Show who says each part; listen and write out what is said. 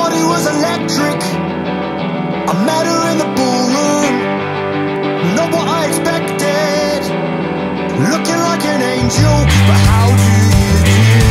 Speaker 1: body was electric. I met her in the ballroom, not what I expected. Looking like an angel, but how do you do?